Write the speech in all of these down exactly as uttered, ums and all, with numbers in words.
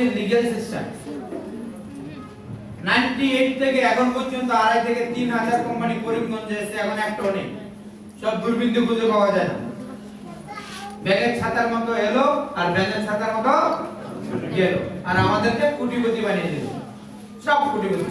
হচ্ছে legal system. আটানব্বই থেকে এখন পর্যন্ত আড়াই থেকে তিন হাজার কোম্পানি করিমগঞ্জে এসে এখন একটাও নেই, সব দুর্বৃত্ত খুঁজে পাওয়া যায় না। ব্যাগের ছাতার মতো এলো আর ব্যাগের ছাতার মতো গেল, আর আমাদেরকে কোটিপতি বানিয়ে দিল, সব কোটিপতি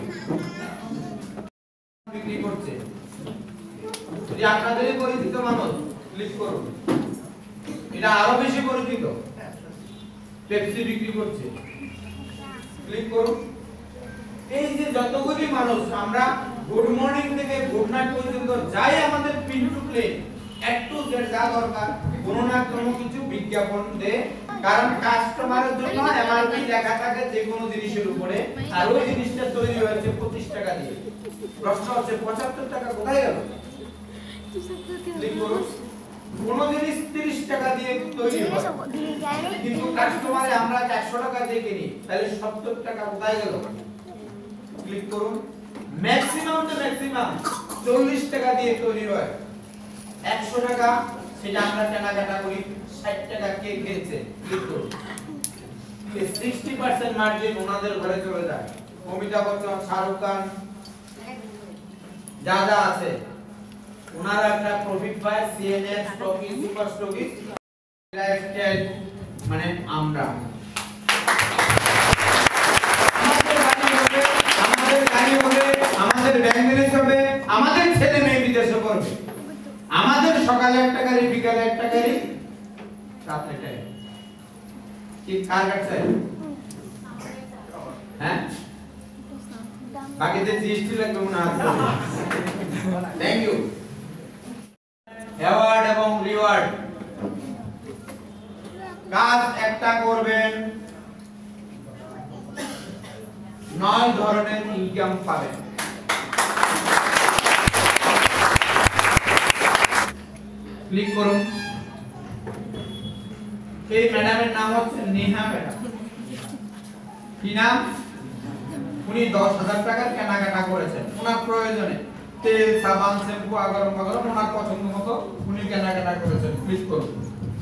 বিক্রি করছে। যদি আপনাদেরই পরিচিত মানুষ, ক্লিক করুন, এটা আরো বেশি পরিচিত, পেপসি বিক্রি করছে, ক্লিক করুন। এই যে যতগুলি মানুষ, আমরা গুড মর্নিং থেকে গুড নাইট পর্যন্ত যাই আমাদের পিন টু প্লে একটু যা দরকার কোনো না কোনো কিছু বিজ্ঞাপন দেয়, কারণ কাস্টমারের জন্য এমআরপি লেখা থাকে যে কোনো জিনিসের উপরে, আর ওই জিনিসটা তৈরি হয়েছে পঁচিশ টাকা দিয়ে। প্রশ্ন হচ্ছে পঁচাত্তর টাকা কোথায় গেল? ক্লিক করুন। কোন জিনিস তিরিশ টাকা দিয়ে তৈরি হয় কিন্তু কাস্টমারে আমরা একশো টাকা দিয়ে কিনি, তাহলে সত্তর টাকা কোথায় গেল? ক্লিক করুন। ম্যাক্সিমাম তো ম্যাক্সিমাম চল্লিশ টাকা দিয়ে তৈরি হয়, একশো টাকা সেটা আমরা কেনাকাটা করি, ষাট টাকা কে কিনছে? ক্লিক করুন। এই ষাট পার্সেন্ট মার্জিন ওনাদের ঘরে চলে যায়। অমিতাভ বচ্চন, শাহরুখ খান যা যা আছে ওনারা একটা প্রফিট পায়, CNN, stocking, super stocking, lifestyle, মানে আমরা আমাদের গাড়ি হবে, আমাদের ব্যাংক ব্যালেন্স হবে, আমাদের ছেলে মেয়ে বিদেশে পড়বে, আমাদের সকালে একটা গাড়ি, বিকালে একটা গাড়ি, রাতে একটা গাড়ি। কি কার কাছে? হ্যাঁ, বাকিতে জিএসটি লাগবে মনে আছে। Thank you. অ্যাওয়ার্ড এবং রিওয়ার্ড, কাজ একটা করবেন, নয় ধরনের ইনকাম পাবেন। ক্লিক করুন। এই ম্যাডামের নাম হচ্ছে নেহা ম্যাডাম। কি নাম? উনি দশ হাজার টাকার কেনাকাটা করেছেন ওনার প্রয়োজনে, তেল, সাবান, শ্যাম্পু, আগারম আগারম ওনার পছন্দ মতো উনি কেনাকাটা করেছেন। ক্লিক করুন।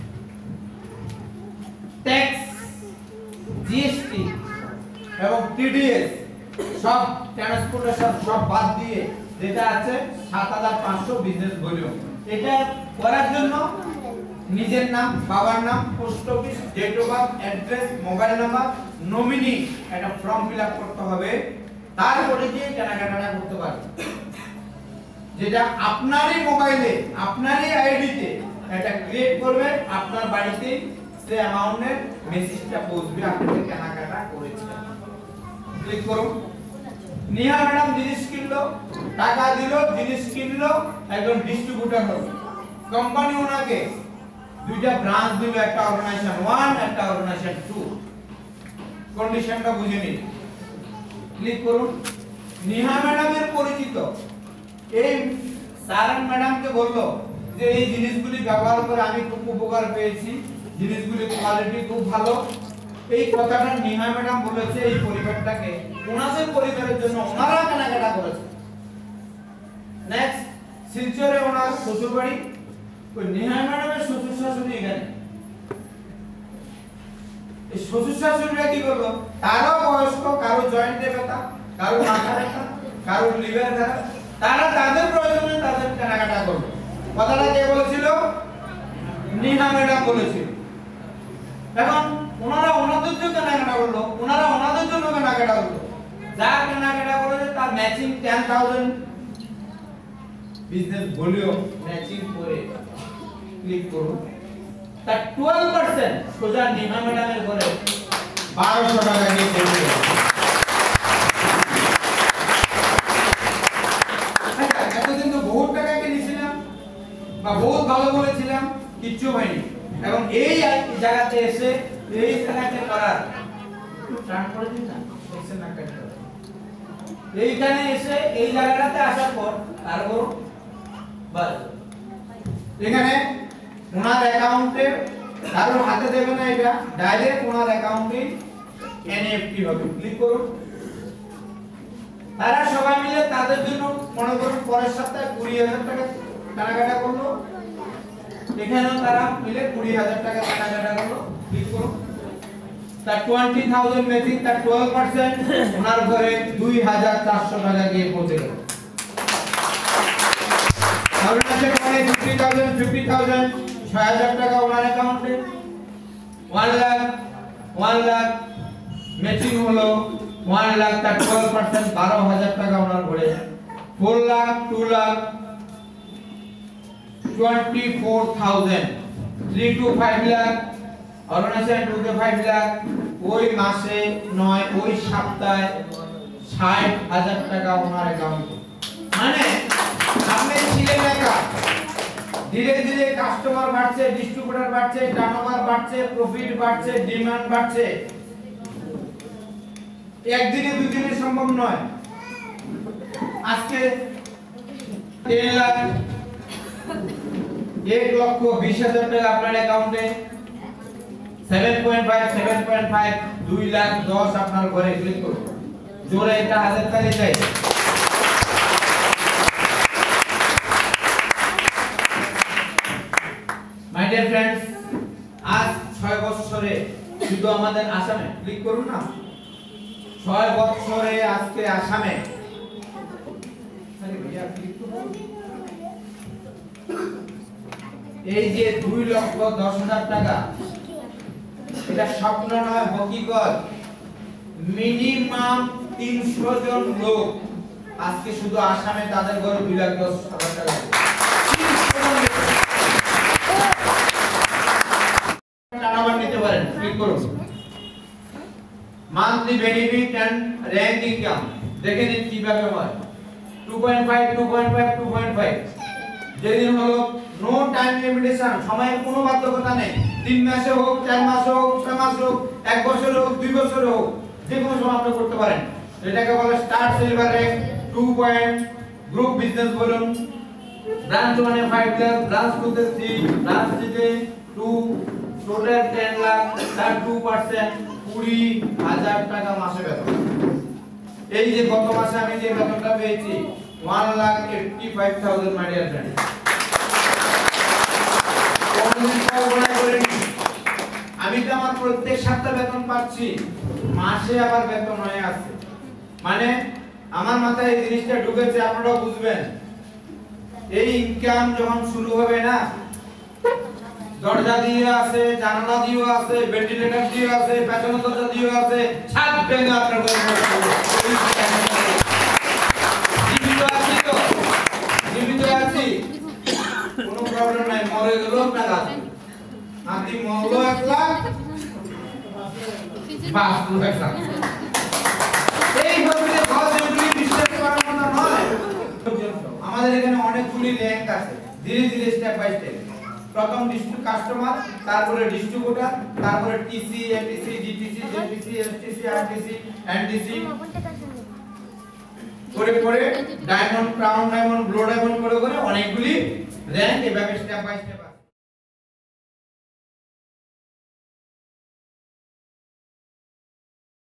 ট্যাক্স, জিএসটি এবং টিডিএস সব ট্রান্সপোর্টেশন সব বাদ দিয়ে যেটা আছে সাত হাজার পাঁচশো বিজনেস ভলিউম, এটা করার জন্য নিজের নাম, বাবার নাম, post office, date of birth, address, mobile number, nominee একটা ফর্ম ফিল আপ করতে হবে, তারপরে গিয়ে কেনাকাটা করতে পারবেন। যেটা আপনারই মোবাইলে, আপনারই আইডিতে এটা ক্রিয়েট করবে, আপনার বাড়িতে সে অ্যামাউন্টের মেসেজটা পৌঁছবে আপনি কেনাকাটা করেছেন। ক্লিক করুন। নেহা ম্যাডাম জিনিস কিনলো, টাকা দিল, জিনিস কিনলো, একজন ডিস্ট্রিবিউটর হলো। কোম্পানি ওনাকে দুইটা ব্রাঞ্চ দিল, একটা অর্গানাইজেশন ওয়ান, একটা অর্গানাইজেশন টু। কন্ডিশনটা বুঝে নিন। ক্লিক করুন। নেহা ম্যাডামের পরিচিত এই সারান ম্যাডামকে বললো যে এই জিনিসগুলি ব্যবহার করে আমি খুব উপকার পেয়েছি, জিনিসগুলি কোয়ালিটি খুব ভালো। এই কথাটা নেহা ম্যাডাম বলেছে এই পরিবারটাকে, ওনাদের পরিবারের জন্য ওনারা কেনাকাটা করেছে। নেক্সট, শিলচরে ওনার শ্বশুর বাড়ি, ওই নেহা ম্যাডামের শ্বশুর শাশুড়ি এখানে। এই শ্বশুর শাশুড়িরা কি করলো, তারও বয়স্ক, কারো জয়েন্টে ব্যথা, কারো মাথা ব্যথা, কারো লিভার ব্যথা, তারা তাদের প্রয়োজনে তাদের কেনাকাটা করলো। কথাটা কে বলেছিল? নেহা ম্যাডাম বলেছিল। এখন ওনারা ওনাদের জন্য কেনাকাটা করলো, ওনারা ওনাদের জন্য কেনাকাটা করলো, যা কেনাকাটা করেছে তার matching ten thousand business volume matching করে ক্লিক করুন। তার টুয়েলভ পার্সেন্ট সোজা নেহা ম্যাডামের করে বারোশো টাকা দিয়ে চলে গেল। এতদিন তো বহুত টাকা কিনেছিলাম বা বহুত ভালো বলেছিলাম, কিচ্ছু হয়নি। এবং এই জায়গাতে এসে এই জায়গাতে করার ট্রান করে দিন না, দেখছেন না কেন? এইখানে এসে এই জায়গাটাতে আসার পর আর করুন বাস। এখানে ওনার অ্যাকাউন্টে কারোর হাতে দেবে না, এটা ডাইরেক্ট ওনার অ্যাকাউন্টে এনএফটি হবে। ক্লিক করুন। তারা সবাই মিলে তাদের জন্য মনে করুন পরের সপ্তাহে কুড়ি হাজার টাকা কেনাকাটা করলো, এখানেও তারা মিলে কুড়ি হাজার টাকা কেনাকাটা করলো। ক্লিক করুন। তার টোয়েন্টি থাউজেন্ড ম্যাচিং তার টুয়েলভ পার্সেন্ট ওনার ঘরে দুই হাজার চারশো টাকা গিয়ে পৌঁছে গেল। তাহলে আছে মানে ফিফটি থাউজেন্ড ফিফটি থাউজেন্ড ছয় হাজার টাকা ওনার অ্যাকাউন্টে, one lakh one lakh matching হলো ওয়ান লাখ তার টুয়েলভ পার্সেন্ট বারো হাজার টাকা ওনার ঘরে, four lakh two lakh twenty four thousand, three two five lakh organisation two কে ফাইভ লাখ, ওই মাসে নয় ওই সপ্তাহে ষাট হাজার টাকা ওনার অ্যাকাউন্টে। মানে আপনি ছিলেন একা, ধীরে ধীরে কাস্টমার বাড়ছে, ডিস্ট্রিবিউটর বাড়ছে, টার্নওভার বাড়ছে, প্রফিট বাড়ছে, ডিমান্ড বাড়ছে। একদিনে দুই দিনে সম্ভব নয়। আজকে তিন লাখ এক লক্ষ বিশ হাজার টাকা আপনার অ্যাকাউন্টে, seven point five seven point five দুই লাখ দশ আপনার ঘরে। ক্লিক করুন, জোরে এটা হাজার তালি চাই। মাই ডিয়ার ফ্রেন্ডস, আজ ছয় বছরে শুধু আমাদের আসামে, ক্লিক করুন না, ছয় বছরে আজকে আসামে এই যে দুই লক্ষ দশ হাজার টাকা, এটা স্বপ্ন নয়, হকিকত। মিনিমাম তিনশো জন লোক আজকে শুধু আসামে তাদের ঘরে দুই লাখ দশ হাজার টাকা টার্নওভার নিতে পারেন। ক্লিক করুন, monthly benefit and rank income দেখে নিন কিভাবে হয়। Two point five two point five two point five যেদিন হলো নো টাইম লিমিটেশন, সময়ের কোনো বাধ্যকতা নেই। তিন মাসে হোক, চার মাসে হোক, ছয় মাসে হোক, এক বছর হোক, দুই বছর হোক, যে কোনো সময় আপনি করতে পারেন। এটাকে বলে star silver rank. Two point group business বলুন, ব্রাঞ্চ ওয়ানে ফাইভ লাখ, ব্রাঞ্চ টুতে থ্রি, ব্রাঞ্চ থ্রিতে টু, টোটাল টেন লাখ, তার টু পার্সেন্ট কুড়ি হাজার টাকা মাসে বেতন। এই যে গত মাসে আমি যে বেতনটা পেয়েছি one lakh eighty five thousand my dear friend. আমি তো আমার প্রত্যেক সপ্তাহে বেতন পাচ্ছি, মাসে আবার বেতন হয়ে আছে। মানে আমার মাথায় এই জিনিসটা ঢুকেছে, আপনারাও বুঝবেন। এই ইনকাম যখন শুরু হবে না, দরজা দিয়ে আছে, জানালা দিয়ে আছে, ভেন্টিলেটর দিয়ে আছে, পেছনের দরজা দিয়ে আছে, ছাদ ভেঙে আপনার ঘরে পড়বে। জীবিত আছি তো, জীবিত আছি, কোনো প্রবলেম নাই। মরে গেলেও টাকা আছে, আদি মরলো এক লাখ, বাঁচলো এক লাখ। এই ভাবে ভাবে বিশ্বাস করার মতো নয়। আমাদের এখানে অনেকগুলি র্যাঙ্ক আছে, ধীরে ধীরে স্টেপ বাই স্টেপ। প্রথম ডিস্ট্রিক্ট কাস্টমার, তারপরে ডিস্ট্রিবিউটর, তারপরে TC, ATC, DTC, JTC, STC, RTC, NTC করে করে diamond, crown diamond, blue diamond করে করে অনেকগুলি র্যাঙ্ক এভাবে স্টেপ বাই স্টেপ।